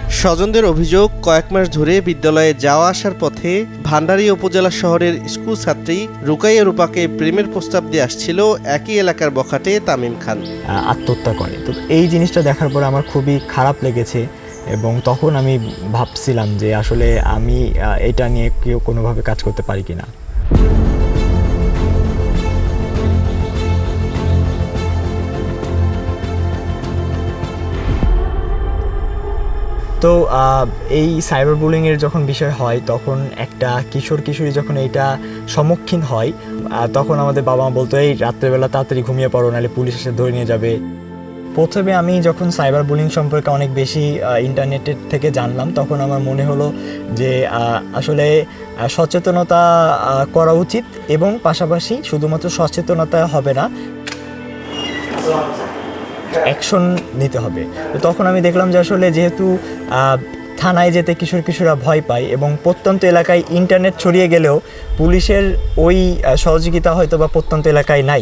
স্বজনদের অভিযোগ, কয়েক মাস ধরে বিদ্যালয়ে যাওয়া আসার পথে ভান্ডারী উপজেলা শহরের স্কুল ছাত্রী রুকাইয়া রূপাকে প্রেমের প্রস্তাব দিয়ে আসছিল একই এলাকার বখাটে তামিম খান। আত্মহত্যা করে। তো এই জিনিসটা দেখার পর আমার খুবই খারাপ লেগেছে এবং তখন আমি ভাবছিলাম যে আসলে আমি এটা নিয়ে কেউ কোনোভাবে কাজ করতে পারি কিনা। তো এই সাইবার বুলিংয়ের যখন বিষয় হয় তখন একটা কিশোরী যখন এইটা সম্মুখীন হয় তখন আমাদের বাবা মা বলতো এই রাত্রেবেলা তাড়াতাড়ি ঘুমিয়ে পড়ো, নাহলে পুলিশ এসে ধরে নিয়ে যাবে। প্রথমে আমি যখন সাইবার বুলিং সম্পর্কে অনেক বেশি ইন্টারনেটের থেকে জানলাম তখন আমার মনে হলো যে আসলে সচেতনতা করা উচিত এবং পাশাপাশি শুধুমাত্র সচেতনতা হবে না, অ্যাকশন নিতে হবে। তো তখন আমি দেখলাম যে আসলে যেহেতু থানায় যেতে কিশোররা ভয় পায় এবং প্রত্যন্ত এলাকায় ইন্টারনেট ছড়িয়ে গেলেও পুলিশের ওই সহযোগিতা হয়তো বা প্রত্যন্ত এলাকায় নাই।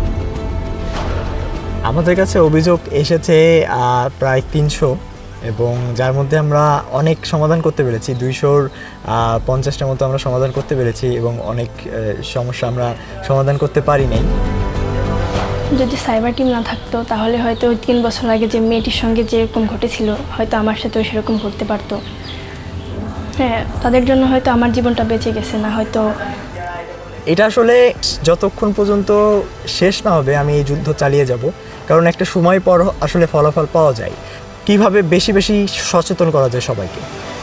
আমাদের কাছে অভিযোগ এসেছে প্রায় 300 এবং যার মধ্যে আমরা অনেক সমাধান করতে পেরেছি। 250টার মতো আমরা সমাধান করতে পেরেছি এবং অনেক সমস্যা আমরা সমাধান করতে পারি নাই। যদি সাইবার টিম না থাকতো তাহলে হয়তো 3 বছর আগে যে মেয়েটির সঙ্গে যেরকম ঘটেছিল হয়তো আমার সাথেও সেরকম ঘটতে পারতো। হ্যাঁ, তাদের জন্য হয়তো আমার জীবনটা বেঁচে গেছে না হয়তো। এটা আসলে যতক্ষণ পর্যন্ত শেষ না হবে আমি এই যুদ্ধ চালিয়ে যাব, কারণ একটা সময় পর আসলে ফলাফল পাওয়া যায়। কিভাবে বেশি সচেতন করা যায় সবাইকে।